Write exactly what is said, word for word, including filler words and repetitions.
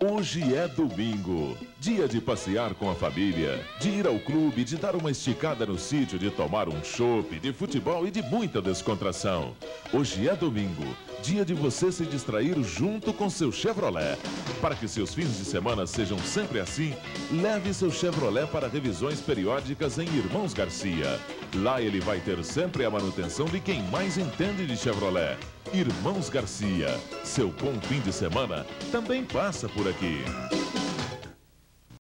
Hoje é domingo, dia de passear com a família, de ir ao clube, de dar uma esticada no sítio, de tomar um chopp, de futebol e de muita descontração. Hoje é domingo, dia de você se distrair junto com seu Chevrolet. Para que seus fins de semana sejam sempre assim, leve seu Chevrolet para revisões periódicas em Irmãos Garcia. Lá ele vai ter sempre a manutenção de quem mais entende de Chevrolet. Irmãos Garcia, seu bom fim de semana também passa por aqui.